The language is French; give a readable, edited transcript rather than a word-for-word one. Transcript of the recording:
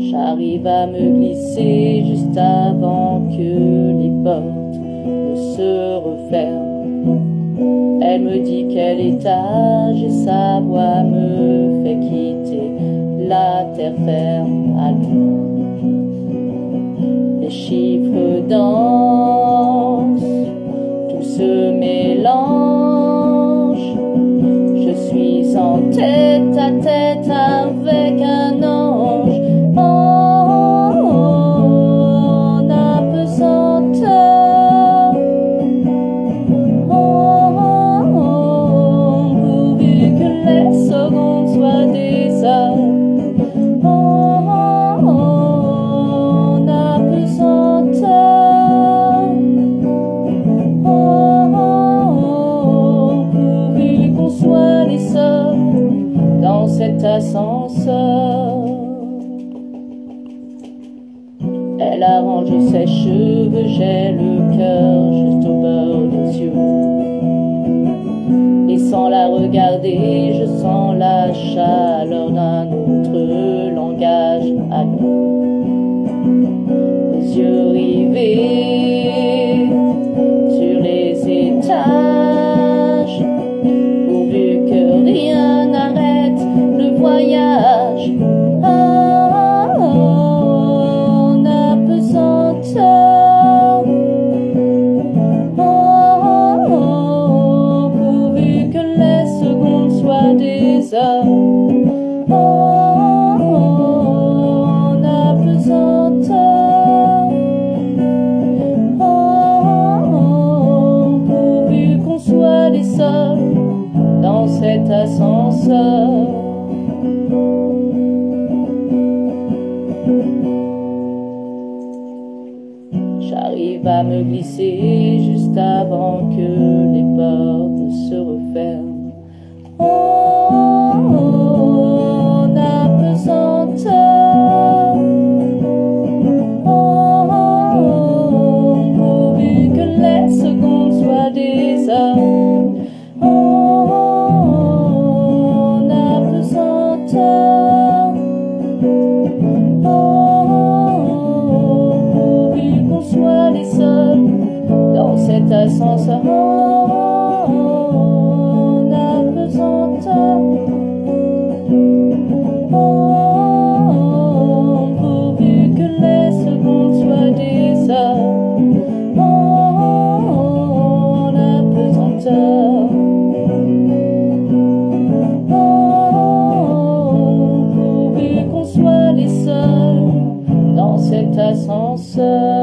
J'arrive à me glisser juste avant que les portes ne se referment. Elle me dit quel étage et sa voix me fait quitter la terre ferme. Alors les chiffres dansent, tout se mélange. Je suis en tête à tête avec un ange. En apesanteur, pourvu que les secondes soient des heures. En apesanteur, pourvu qu'on soit les seuls dans cet ascenseur. Elle arrange ses cheveux, j'ai le cœur juste au bord des yeux. Et sans la regarder, je sens la chaleur d'un autre langage à nous. Les yeux rivés sur les étages, pourvu que rien n'arrête le voyage. Pourvu que les secondes soient des heures. En apesanteur, pourvu qu'on soit les seuls dans cet ascenseur. J'arrive à me glisser juste avant que les portes ne se referment. En apesanteur, pourvu que les secondes soient des heures. En apesanteur, soit les seuls dans cet ascenseur. En apesanteur, pourvu que les secondes soient des heures. En apesanteur, pourvu qu'on soit les seuls dans cet ascenseur.